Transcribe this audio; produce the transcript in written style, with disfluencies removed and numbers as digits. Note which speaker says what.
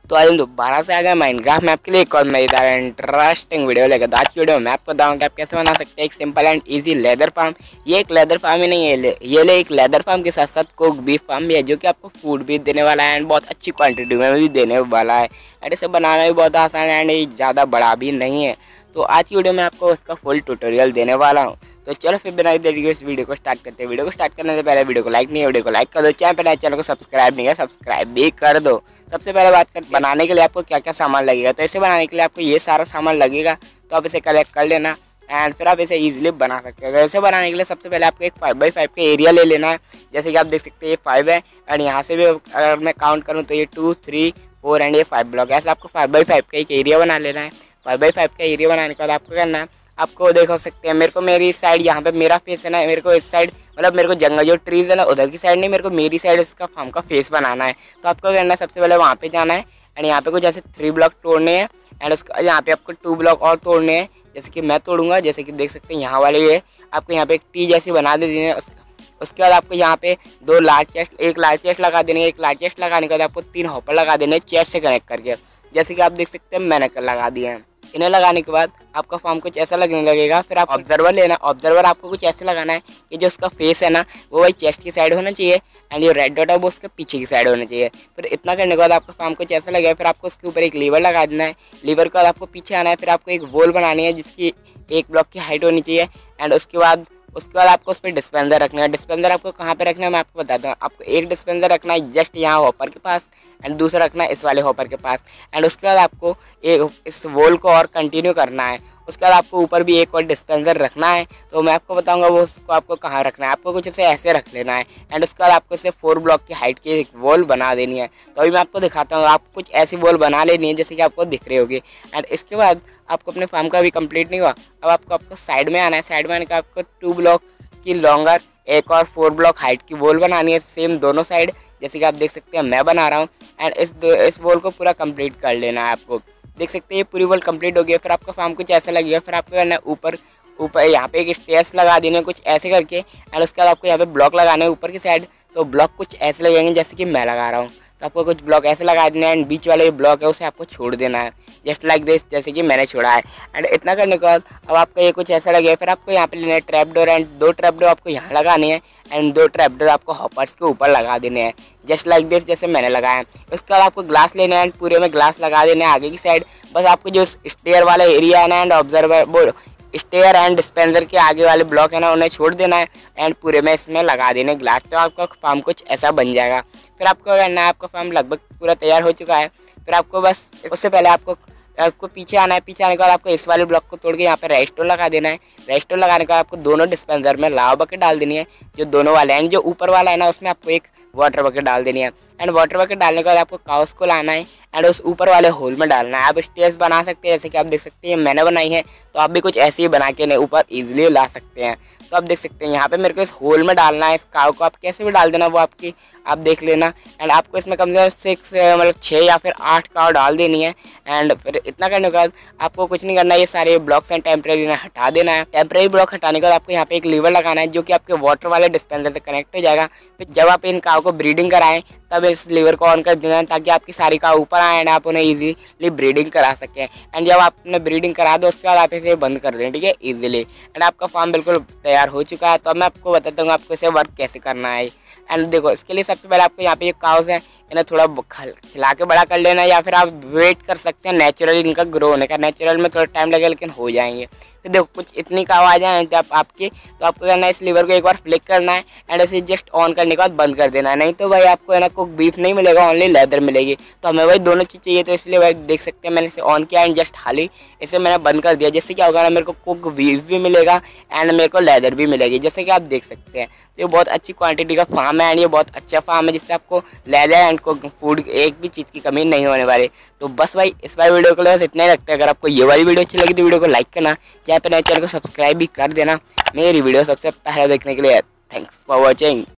Speaker 1: तो आज हम दोबारा से आ गए माइनक्राफ्ट मैप के लिए एक और मजेदार इंटरेस्टिंग वीडियो लेकर। तो आज की वीडियो में मैं आपको बताऊंगा कि आप कैसे बना सकते हैं एक simple and easy leather farm. ये एक लेदर फार्म ही नहीं है, ये एक लेदर फार्म के साथ साथ कुक बीफ फार्म भी है, जो कि आपको फूड भी देने वाला है एंड बहुत अच्छी क्वांटिटी में भी देने वाला है। एंड इसे बनाना भी बहुत आसान है एंड ज़्यादा बड़ा भी नहीं है। तो आज की वीडियो में आपको इसका फुल ट्यूटोरियल देने वाला हूँ। तो चलो फिर बिना देरी के इस वीडियो को स्टार्ट करते हैं। वीडियो को स्टार्ट करने से पहले वीडियो को लाइक नहीं है, वीडियो को लाइक कर दो। चैनल को सब्सक्राइब नहीं है, सब्सक्राइब भी कर दो। सबसे पहले बात करते हैं बनाने के लिए आपको क्या क्या सामान लगेगा। तो इसे बनाने के लिए आपको ये सारा सामान लगेगा, तो आप इसे कलेक्ट कर लेना एंड फिर आप इसे इजीली बना सकते हैं। इसे बनाने के लिए सबसे पहले आपको एक 5x5 का एरिया ले लेना है। जैसे कि आप देख सकते हैं ये 5 है एंड यहाँ से भी अगर मैं काउंट करूँ तो ये 2, 3, 4 एंड ये 5 ब्लॉक है। ऐसे आपको 5x5 का एक एरिया बना लेना है। 5x5 का एरिया बनाने के बाद आपको करना है, आपको देख सकते हैं मेरे को मेरी साइड यहाँ पे मेरा फेस है ना, मेरे को इस साइड मतलब मेरे को जंगल जो ट्रीज है ना उधर की साइड नहीं, मेरे को मेरी साइड इसका फार्म का फेस बनाना है। तो आपको करना है सबसे पहले वहाँ पे जाना है एंड यहाँ पे कुछ ऐसे 3 ब्लॉक तोड़ने हैं एंड उसका यहाँ पे आपको 2 ब्लॉक और तोड़ने हैं। जैसे कि मैं तोड़ूंगा, जैसे कि देख सकते हैं यहाँ वाले ये आपको यहाँ पे एक टी जैसी बना दे देनी है। उसके बाद आपको यहाँ पे एक लार्ज चेस्ट लगा देने। एक लार्ज चेस्ट लगाने के बाद आपको 3 हॉपर लगा देने चेस्ट से कनेक्ट करके, जैसे कि आप देख सकते हैं मैंने लगा दिए हैं। इन्हें लगाने के बाद आपका फार्म कुछ ऐसा लगने लगेगा। फिर आप ऑब्जर्वर लेना। ऑब्जर्वर आपको कुछ ऐसे लगाना है कि जो उसका फेस है ना वो वही चेस्ट की साइड होना चाहिए एंड जो रेड डॉट है वो उसके पीछे की साइड होना चाहिए। फिर इतना करने के बाद आपका फार्म कुछ ऐसा लगेगा। फिर आपको उसके ऊपर एक लीवर लगा देना है। लीवर के बाद आपको पीछे आना है। फिर आपको एक वॉल बनानी है जिसकी 1 ब्लॉक की हाइट होनी चाहिए एंड उसके बाद आपको उस पर डिस्पेंसर रखना है। डिस्पेंसर आपको कहाँ पे रखना है मैं आपको बताता हूँ। आपको एक डिस्पेंसर रखना है जस्ट यहाँ हॉपर के पास एंड दूसरा रखना है इस वाले हॉपर के पास एंड उसके बाद आपको इस वॉल को और कंटिन्यू करना है। उसके बाद आपको ऊपर भी एक और डिस्पेंसर रखना है। तो मैं आपको बताऊंगा वो उसको आपको कहाँ रखना है। आपको कुछ इसे ऐसे रख लेना है एंड उसके बाद आपको इसे 4 ब्लॉक की हाइट की एक वॉल बना देनी है। तो अभी मैं आपको दिखाता हूँ। आपको कुछ ऐसी वॉल बना लेनी है जैसे कि आपको दिख रही होगी एंड इसके बाद आपको अपने फार्म का भी कंप्लीट नहीं हुआ। अब आपको साइड में आना है। साइड में आने का आपको 2 ब्लॉक की लॉन्गर एक और 4 ब्लॉक हाइट की वॉल बनानी है सेम दोनों साइड, जैसे कि आप देख सकते हैं मैं बना रहा हूँ एंड इस वॉल को पूरा कंप्लीट कर लेना है। आपको देख सकते हैं ये पूरी वॉल कंप्लीट हो गई है। फिर आपका फार्म कुछ ऐसा लगेगा। फिर आपको करना है ऊपर यहाँ पे एक स्टेयर्स लगा देने कुछ ऐसे करके एंड उसके बाद आपको यहाँ पे ब्लॉक लगाने हैं ऊपर की साइड। तो ब्लॉक कुछ ऐसे लगेंगे जैसे कि मैं लगा रहा हूँ। तो आपको कुछ ब्लॉक ऐसे लगा देना है एंड बीच वाले जो ब्लॉक है उसे आपको छोड़ देना है जस्ट लाइक दिस, जैसे कि मैंने छोड़ा है। एंड इतना करने के बाद अब आपको ये कुछ ऐसा लगेगा। फिर आपको यहाँ पे लेना है trap door and 2 trap door आपको यहाँ लगाने हैं एंड 2 ट्रैप डोर आपको हॉपर्स के ऊपर लगा देने हैं जस्ट लाइक दिस, जैसे मैंने लगाया है। उसके बाद आपको ग्लास लेना है एंड पूरे में ग्लास लगा देना है आगे की साइड। बस आपको जो स्टेयर वाला एरिया है ना and observer stair and dispenser के आगे वाले ब्लॉक है ना उन्हें छोड़ देना है एंड पूरे में इसमें लगा देने ग्लास। तो आपका फार्म कुछ ऐसा बन जाएगा। फिर आपको करना है, आपका फार्म लगभग पूरा तैयार हो चुका है। फिर आपको बस उससे पहले आपको पीछे आना है। पीछे आने के बाद आपको इस वाले ब्लॉक को तोड़ के यहाँ पे रेस्टोर लगा देना है। रेस्टोर लगाने के बाद आपको दोनों डिस्पेंसर में लावा बकेट डाल देनी है, जो दोनों वाले हैं। जो ऊपर वाला है ना उसमें आपको एक वाटर बकेट डाल देनी है एंड वाटर बकेट डालने के बाद आपको काउस को लाना है एंड उस ऊपर वाले होल में डालना है। आप स्टेयर्स बना सकते हैं जैसे कि आप देख सकते हैं मैंने बनाई है, तो आप भी कुछ ऐसे ही बना के ऊपर इजीली ला सकते हैं। तो आप देख सकते हैं यहाँ पे मेरे को इस होल में डालना है। इस काव को आप कैसे भी डाल देना वो आप देख लेना एंड आपको इसमें कम से कम 6 या फिर 8 काव डाल देनी है। एंड फिर इतना करने के बाद आपको कुछ नहीं करना है, ये सारे ब्लॉक्स हैं टेम्परेरी हटा देना है। टेम्परेरी ब्लॉक हटाने के बाद आपको यहाँ पे एक लीवर लगाना है जो कि आपके वाटर वाले डिस्पेंसर से कनेक्ट हो जाएगा। फिर जब आप इन काव को ब्रीडिंग कराएं तब इस लीवर को ऑन कर देना है ताकि आपकी सारी काव ऊपर आए एंड आप उन्हें इजीली ब्रीडिंग करा सकें। एंड जब आपने ब्रीडिंग करा दो उसके बाद आप इसे बंद कर दें, ठीक है, इजीली। एंड आपका फार्म बिल्कुल तैयार हो चुका है। तो अब मैं आपको बताता हूँ आपको इसे वर्क कैसे करना है। एंड देखो इसके लिए सबसे पहले आपको यहाँ पे जो काउस हैं इन्हें थोड़ा खिला के बड़ा कर लेना है या फिर आप वेट कर सकते हैं नेचुरल इनका ग्रो होने का। नेचुरल में थोड़ा टाइम लगेगा लेकिन हो जाएंगे। तो देखो कुछ इतनी काव आ जाए जब आपके, तो आपको करना है इस लीवर को एक बार फ्लिक करना है एंड इसे जस्ट ऑन करने के बाद बंद कर देना है। नहीं तो भाई आपको है ना कुक बीफ नहीं मिलेगा, ओनली लेदर मिलेगी। तो हमें भाई दोनों चीज़ चाहिए, तो इसलिए भाई देख सकते हैं मैंने इसे ऑन किया एंड जस्ट हाल ही इसे मैंने बंद कर दिया। जिससे क्या होगा ना मेरे को कुक बीफ भी मिलेगा एंड मेरे को लेदर भी मिलेगी, जैसे कि आप देख सकते हैं। तो ये बहुत अच्छी क्वांटिटी का फार्म है एंड ये बहुत अच्छा फार्म है जिससे आपको लेदर एंड कुक फूड एक भी चीज़ की कमी नहीं होने वाली। तो बस भाई इस वाली वीडियो को बस इतना ही रखते हैं। अगर आपको ये वाली वीडियो अच्छी लगी तो वीडियो को लाइक करना, चैनल को सब्सक्राइब भी कर देना मेरी वीडियो सबसे पहले देखने के लिए। Thanks for watching.